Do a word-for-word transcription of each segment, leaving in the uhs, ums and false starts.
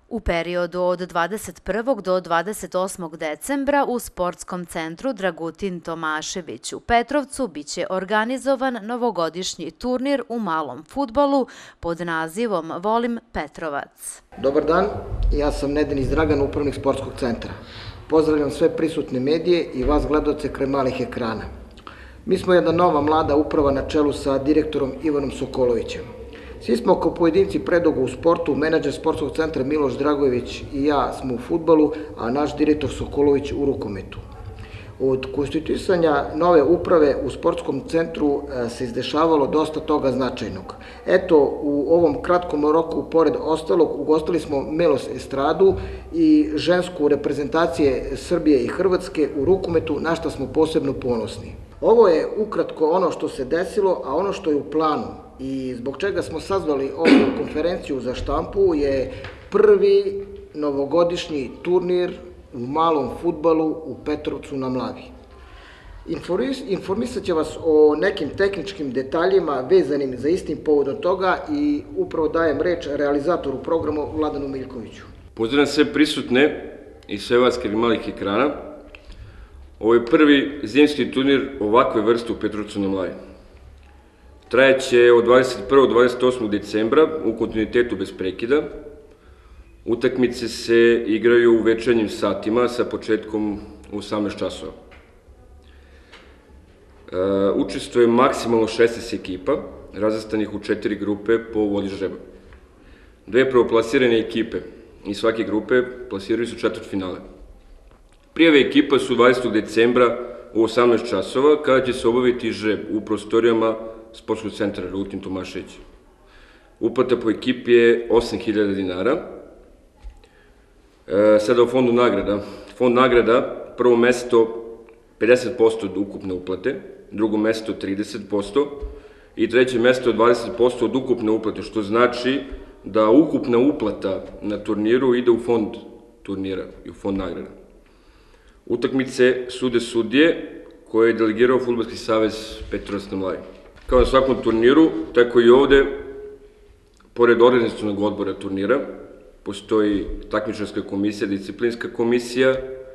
U periodu od dvadeset prvog do dvadeset osmog decembra u Sportskom centru Dragutin Tomašević u Petrovcu biće organizovan novogodišnji turnir u malom fudbalu pod nazivom Volim Petrovac. Dobar dan, ja sam Nedenis Dragan, upravnik Sportskog centra. Pozdravljam sve prisutne medije i vas gledaoce kraj malih ekrana. Mi smo jedna nova mlada uprava na čelu sa direktorom Ivanom Sokolovićem. Svi smo kao pojedinci predugo u sportu, menadžer Sportskog centra Miloš Dragojević i ja smo u fudbalu, a naš direktor Sokolović u rukometu. Od konstituisanja nove uprave u Sportskom centru se izdešavalo dosta toga značajnog. Eto, u ovom kratkom roku, pored ostalog, ugostili smo Melos Estradu i žensku reprezentacije Srbije i Hrvatske u rukometu, na što smo posebno ponosni. Ovo je ukratko ono što se desilo, a ono što je u planu i zbog čega smo sazvali ovu konferenciju za štampu je prvi novogodišnji turnir u malom fudbalu u Petrovcu na Mlavi. Informisat će vas o nekim tehničkim detaljima vezanim za istim povodom toga i upravo dajem reč realizatoru programu Vladanu Miljkoviću. Pozdravljam sve prisutne i sve vas kraj malih ekrana. Ovo je prvi zimski turnir ovakve vrste u Petrovcu na Mlavi. Trajeće od dvadeset prvog do dvadeset osmog decembra u kontinuitetu bez prekida. Utakmice se igraju u večernjim satima sa početkom u osamnaest časova. Učestvuje maksimalno šesnaest ekipa, razvrstanih u četiri grupe po vodi žreba. Dve prvoplasirane ekipe iz svake grupe plasiraju se u četvrtfinale. Prijave ekipa su dvadesetog decembra u osamnaest časova, kada će se obaviti žreb u prostorijama Sportskog centra Dragutin Tomašević. Uplata po ekipi je osam hiljada dinara. Sada o fondu nagrada. Fond nagrada, prvo mesto pedeset posto od ukupne uplate, drugo mesto trideset posto i treće mesto dvadeset posto od ukupne uplate, što znači da ukupna uplata na turniru ide u fond turnira i u fond nagrada. Utakmice sude sudije koje je delegirao Fudbalski savez Petrovac na Mlavi. Kao na svakom turniru, tako i ovde, pored organizacionog odbora turnira, postoji takmičarska komisija, disciplinska komisija,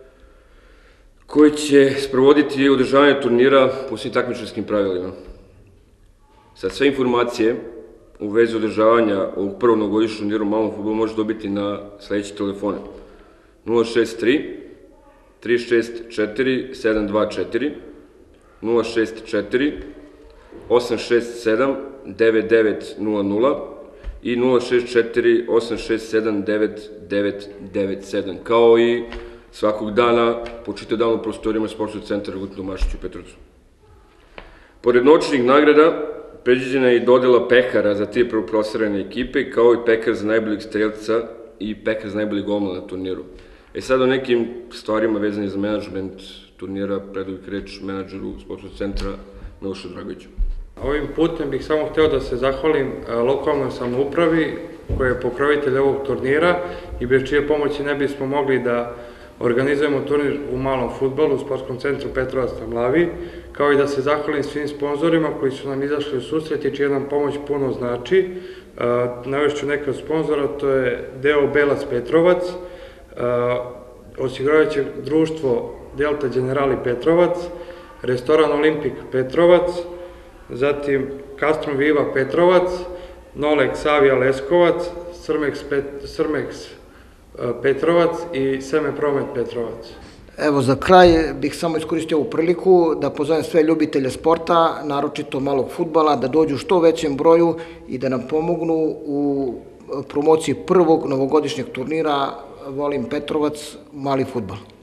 koja će sprovoditi održavanje turnira po svim takmičarskim pravilima. Sad, sve informacije u vezi održavanja ovog prvog novogodišnjeg turnira u malom fudbalu možete dobiti na sledeće telefone: nula šest tri tri šest četiri sedam dva četiri, nula šest četiri osam šest sedam devet devet nula nula i nula šest četiri osam šest sedam devet devet devet sedam, kao i svakog dana po čitav dan u prostorijama Sportskog centra Dragutin Tomašević u Petrovcu. Pored novčanih nagrada, predviđena je i dodela pehara za tri prvoplasirane ekipe, kao i pehar za najboljeg strelca i pehar za najboljeg golmana na turniru. E sad o nekim stvarima vezanim za menadžment turnira predaju reč menadžeru Sportskog centra Milošu Dragojeviću. Ovim putem bih samo hteo da se zahvalim lokalnoj samoupravi koja je pokrovitelj ovog turnira i bez čije pomoći ne bismo mogli da organizujemo turnir u malom fudbalu u Sportskom centru Petrovac na Mlavi, kao i da se zahvalim svim sponzorima koji su nam izašli u susret i čija nam pomoć puno znači. Navešću neke od sponzora, to je D O Belac Petrovac, osiguravajuće društvo Delta Generali Petrovac, restoran Olimpik Petrovac, zatim Castrum Viva Petrovac, Nolex Avia Leskovac, Srmex Petrovac i Seme Promet Petrovac. Evo, za kraj bih samo iskoristio ovu priliku da pozovem sve ljubitelje sporta, naročito malog fudbala, da dođu u što većem broju i da nam pomognu u promociji prvog novogodišnjeg turnira Volim Petrovac, mali fudbal.